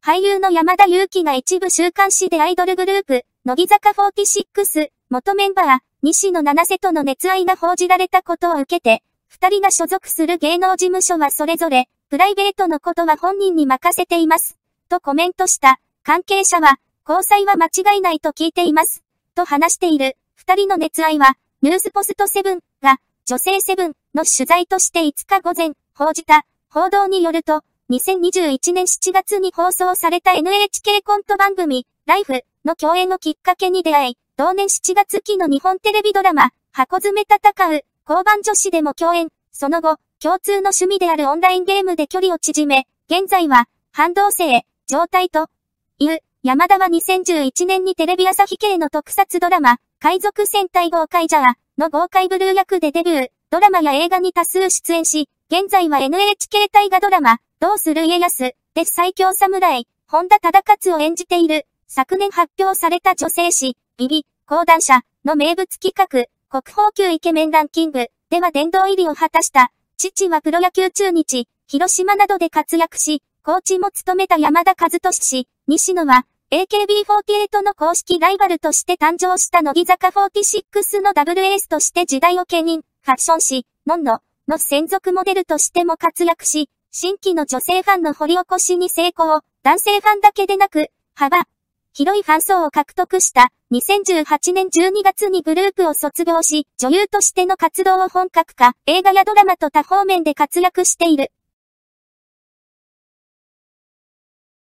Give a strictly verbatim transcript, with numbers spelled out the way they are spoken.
俳優の山田裕貴が一部週刊誌でアイドルグループ、乃木坂フォーティシックス、元メンバー、西野七瀬との熱愛が報じられたことを受けて、二人が所属する芸能事務所はそれぞれ、プライベートのことは本人に任せています。とコメントした。関係者は、交際は間違いないと聞いています。と話している。二人の熱愛は、ニュースポストセブンが、女性セブンの取材としていつか午前、報じた。報道によると、にせんにじゅういちねんしちがつに放送された エヌエイチケー コント番組、ライフの共演をきっかけに出会い、同年しちがつ期の日本テレビドラマ、箱詰め戦う、交番女子でも共演。その後、共通の趣味であるオンラインゲームで距離を縮め、現在は、半同棲、状態という、山田はにせんじゅういちねんにテレビ朝日系の特撮ドラマ、海賊戦隊ゴーカイジャーのゴーカイブルー役でデビュー、ドラマや映画に多数出演し、現在は エヌエイチケー 大河ドラマ、どうする家康で最強侍、本田忠勝を演じている、昨年発表された女性誌、ビビ、講談社の名物企画、国宝級イケメンランキングでは殿堂入りを果たした。父はプロ野球中日、広島などで活躍し、コーチも務めた山田和俊氏、西野は、エーケービーフォーティエイト の公式ライバルとして誕生した乃木坂フォーティシックスのダブルエースとして時代を牽引、ファッション誌、ノンノの専属モデルとしても活躍し、新規の女性ファンの掘り起こしに成功、男性ファンだけでなく、幅広いファン層を獲得した。にせんじゅうはちねんじゅうにがつにグループを卒業し、女優としての活動を本格化、映画やドラマと多方面で活躍している。